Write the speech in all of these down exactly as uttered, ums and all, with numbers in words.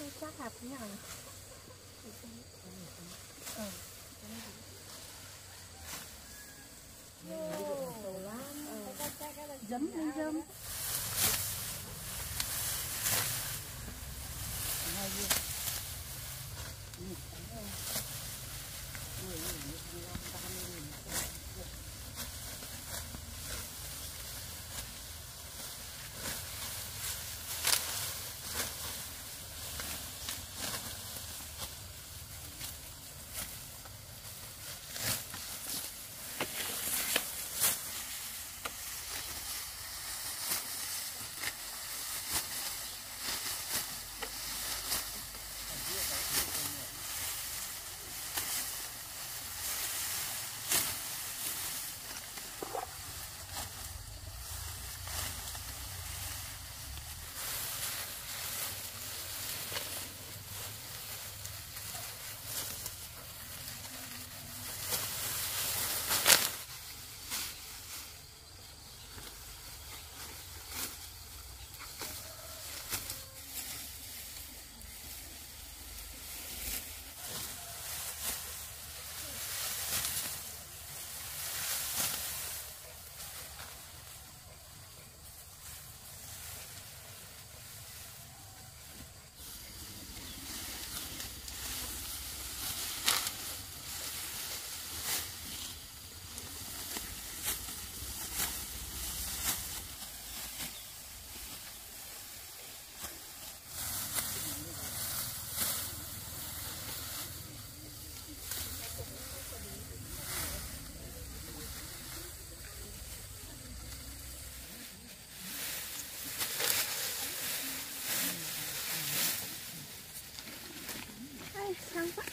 chắc hạt thế nào này. Ừ. Dấm lên dơm. Sáng quá.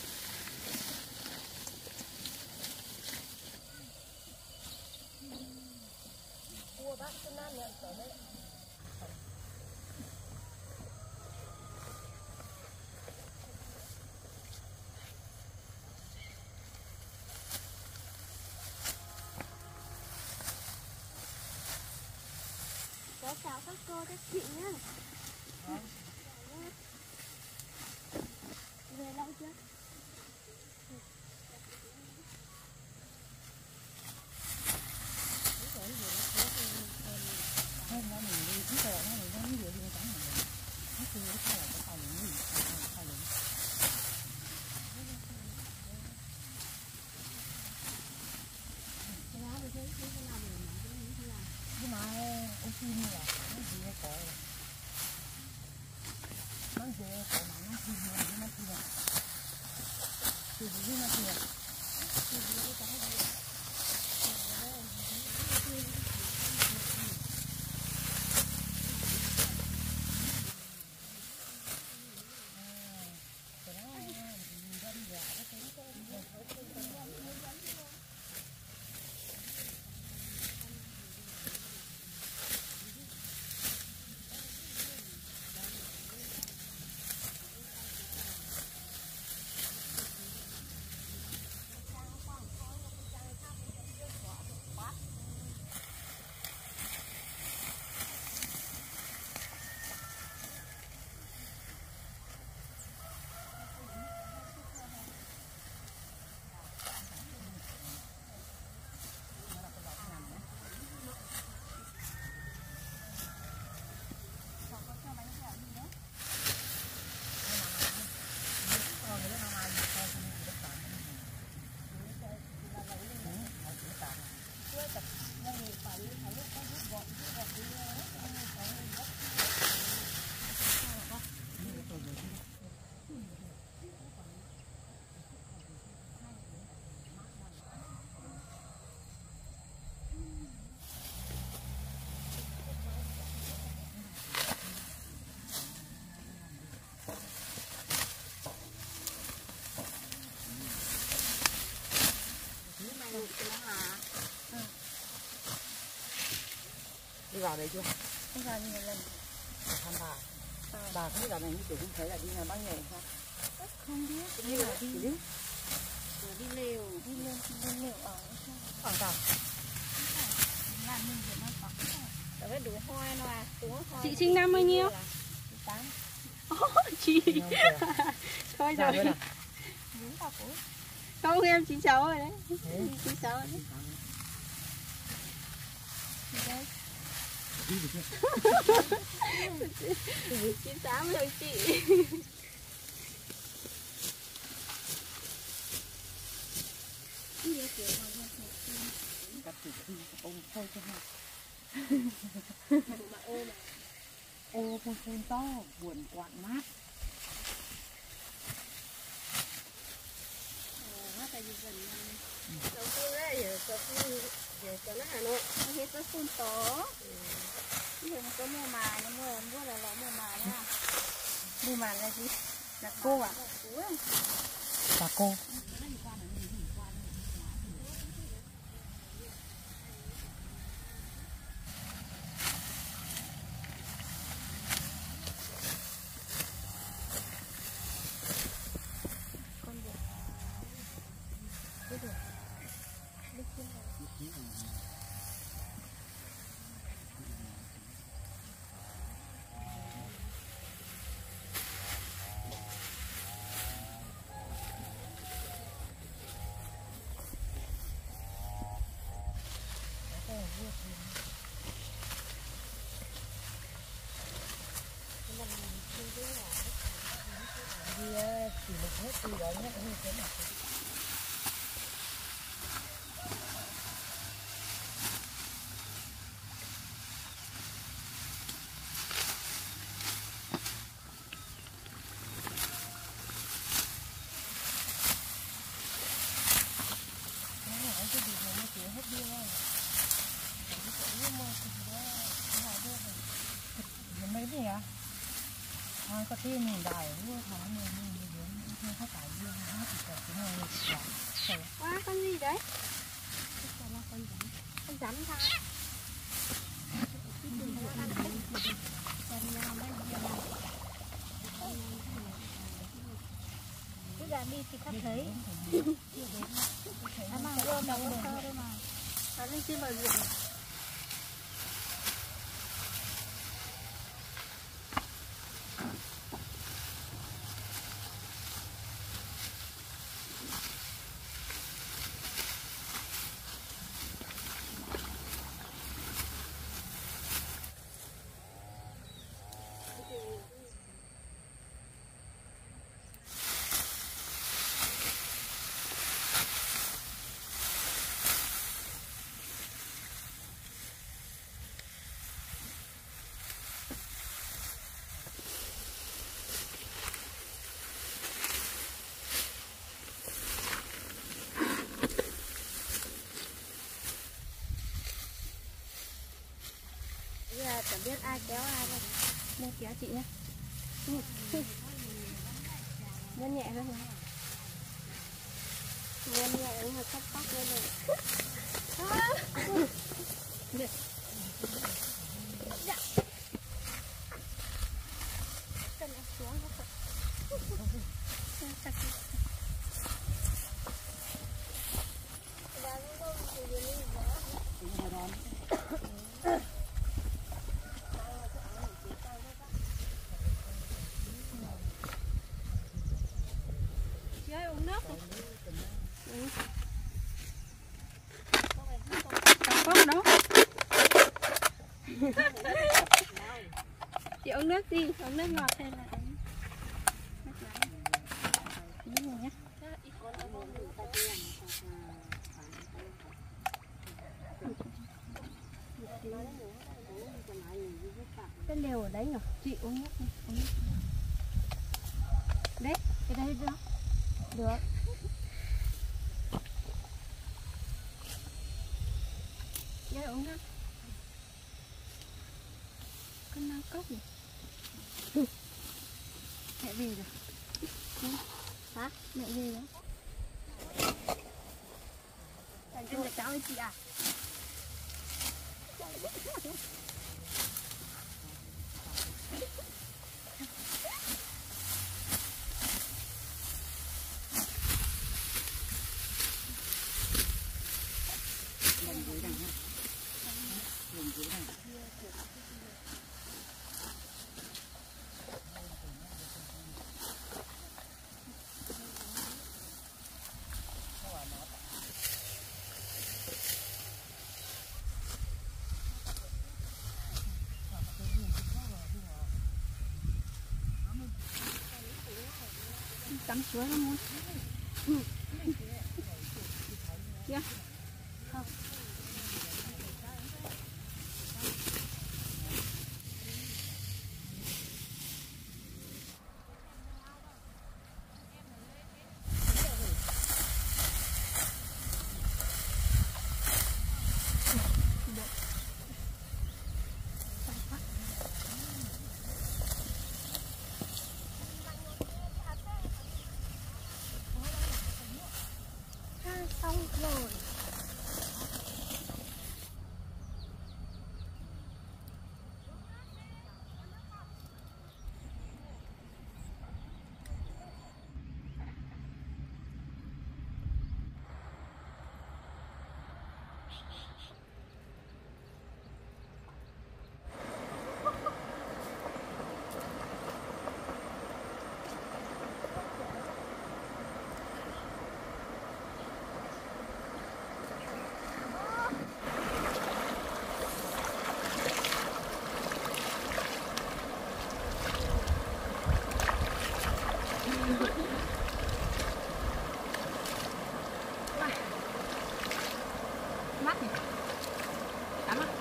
Cua bác cứ nam nhận trở đấy. Cháu chào các cô, các chị nhé. Về lâu chưa? Hôm nay mình đi trước rồi, nó mình nó nhiều hơn chẳng hạn. Nó chưa có phải là cái tài liệu gì, tài liệu. Cái đó thì thấy cái nào mình làm cái như thế nào? Nhưng mà ông xin là nó gì hay cội. Nó gì hay cội mà nó xin là nó xin là. Thì gì nó xin là. Thì gì cái cái gì. Đi vào đây chưa? Không vào nhiều lần. Thăm bà. À. Bà không biết là này như kiểu không thấy là đi nhà bác nhảy không? Không biết. Cũng như là đi. Đi. Đi lều. Đi lều. Đi lều ở ở đâu? Làm như vậy nó có. Để đủ hoa nó à. Chị sinh năm bao nhiêu? tám. Chị. Thôi rồi. Không, em chín sáu rồi đấy. chín sáu rồi đấy. Đây. chín tám rồi chị. Cắt thịt ông thôi cho hai. Ô con sơn to, buồn quặn mát. Mát tại vì gần đầu tư đấy, ở chỗ về chỗ nó Hà Nội, nó hết có sơn to. Bây giờ có mùa mài, nó mùa mua là nó mùa mài nha. Mùa mài là gì? Là cô à? Là cô. Chỉ một hết từ đó nhé, như thế nào? Mấy gì ạ? Thôi có tiền mình đài luôn thằng mình mình mình không có phải riêng nó chỉ cần cái này. Quá con gì đấy? Con rắn. Con rắn thôi. Cứ ra đi thì khắc thấy. Nó mang rơm đâu có sơ đâu mà. Nó lên trên bờ ruộng. Chẳng biết ai kéo ai đâu. Nên kéo chị nhé. Nhân nhẹ thôi mà. Nhân nhẹ đúng là cắt tóc lên rồi. Cần em xuống không phải. Uống nước đi. Ừ. Cốc đó. Chị uống nước đi, uống nước ngọt hay là uống nước lạnh? Uống rồi nhé. Cái lều ở đấy nhỉ? Chị uống nước đi, uống nước. Đấy, cái đây đó. Được. Đây uống nước. Con nào cốc nhỉ? Mẹ về rồi. Hả? Mẹ về rồi. Em là cháu với chị à? tắm suối lắm muốn. Ừ. Yeah. Không. Xong rồi. Mắt nhỉ? Tắm á?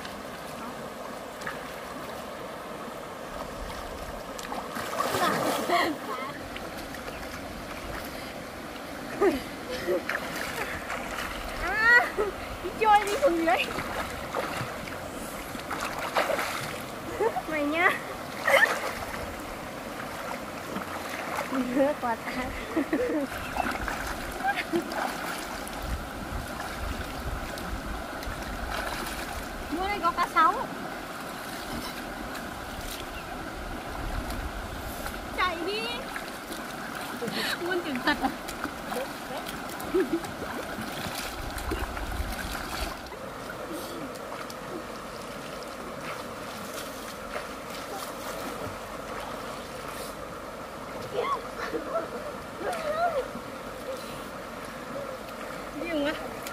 À, đi chơi đi xuống dưới. Mày nhá. Nước quá tát. Mua đây có cá sấu. Chạy đi. Muốn tưởng thật à? Điên quá.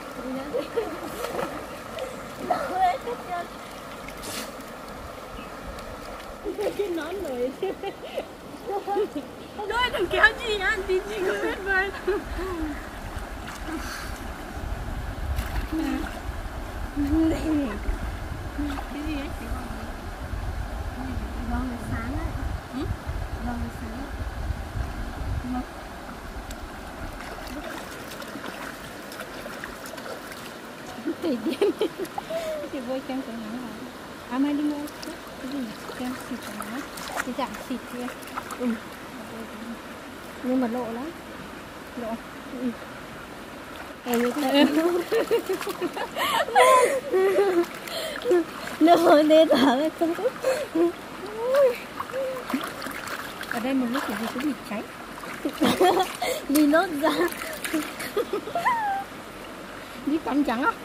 Cái nón rồi. Đôi đừng kéo chị á, tí chị không biết bơi. Cái gì ấy? Vâng là sáng đấy. Ừ? Vâng là sáng đấy. Vâng. Tùy điên. Chị bôi kem cho nó vào. À mai đi mua cái gì? Kem xịt cho nó. Cái dạng xịt kia. Ừ. Nhưng mà lộ lắm. Lộ. Ừ. Em như thế. Nó nên thở không có. Ở đây một lúc kiểu gì cũng bị cháy. Đi nốt ra. Đi tắm trắng á.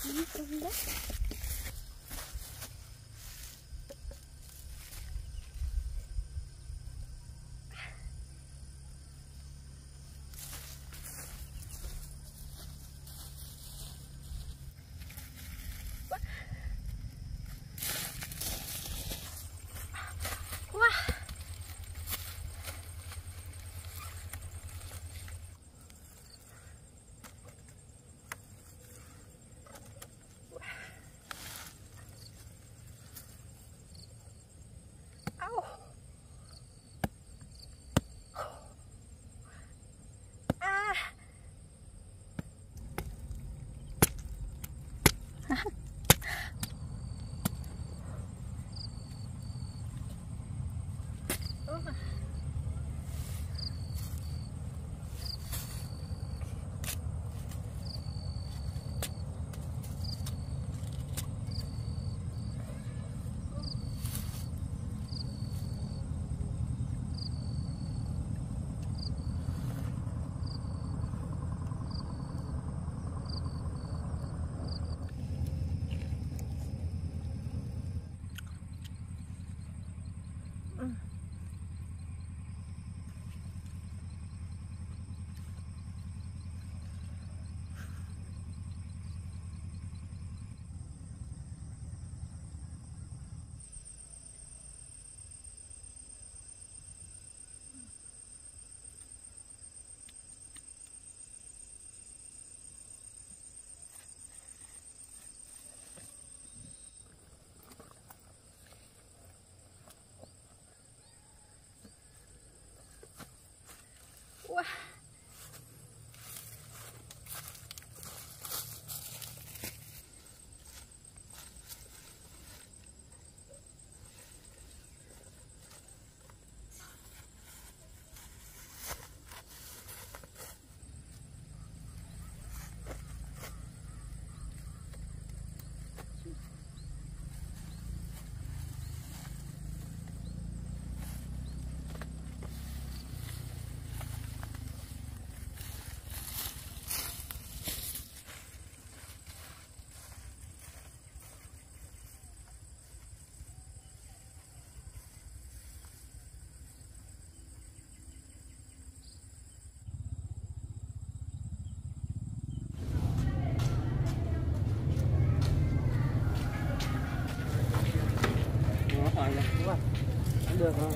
Được không?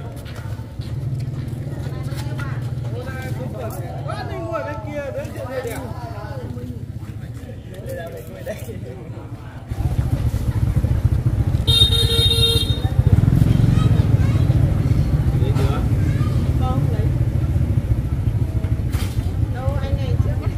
Quá đi ngồi bên kia đến chuyện này đẹp. Đây là mình ngồi đây. Lấy chưa? Không lấy. Đâu anh này trước nhé.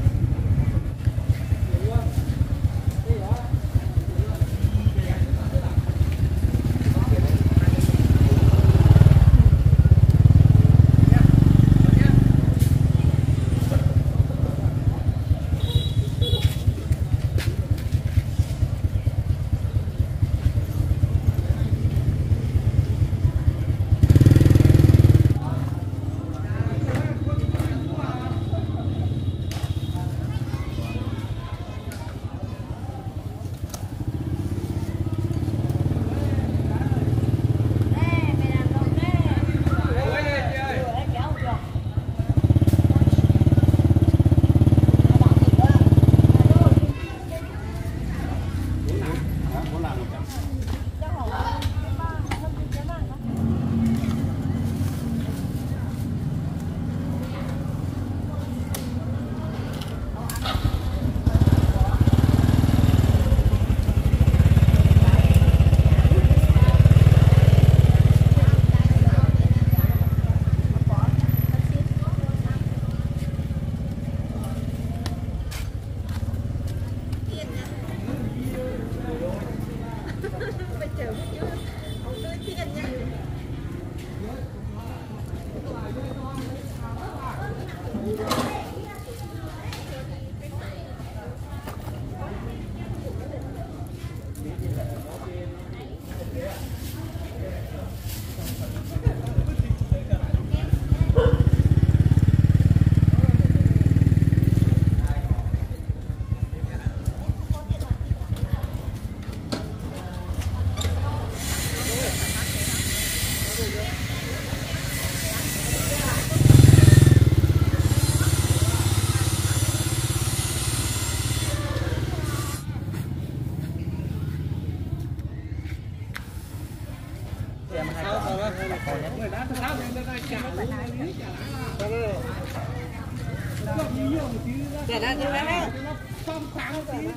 Người đã thật ra nên là chả lấy lý chả lá. Chả đã chả lá. Xong sáng tí.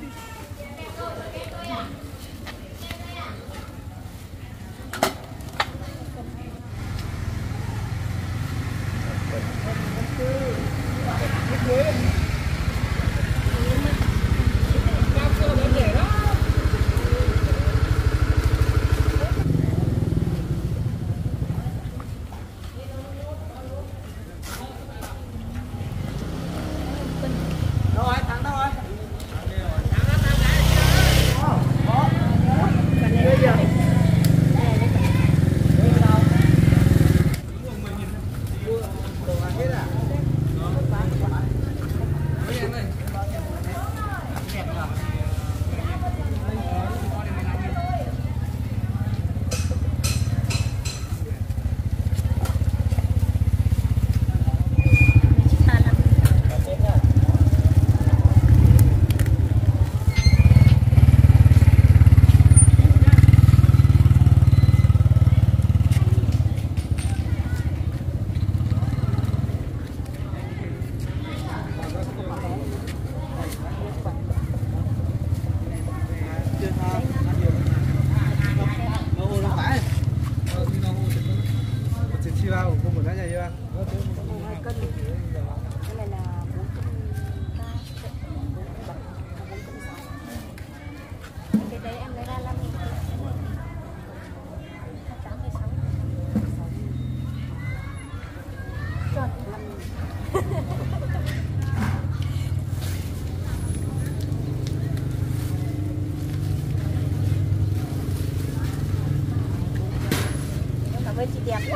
Với chị đẹp.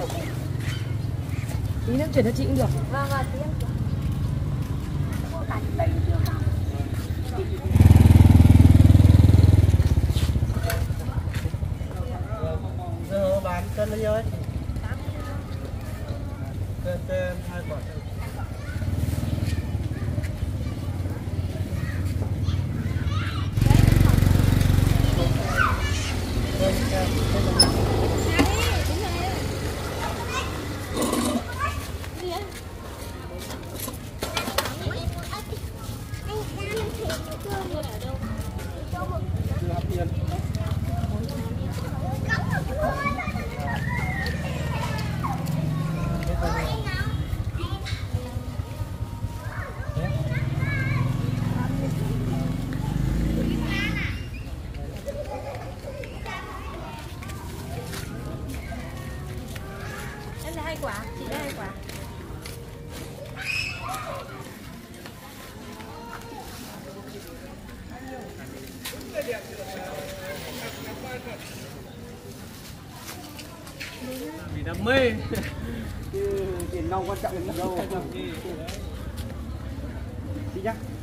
Tí nữa chuyển cho chị cũng được. Vâng vâng, tí nữa. Giờ bán cân bao nhiêu ấy? Cân cân hai quả. Em là hai quả, chị lấy hai quả. Vì đam mê. Tiền nong quan trọng đến đâu. Chị nhá.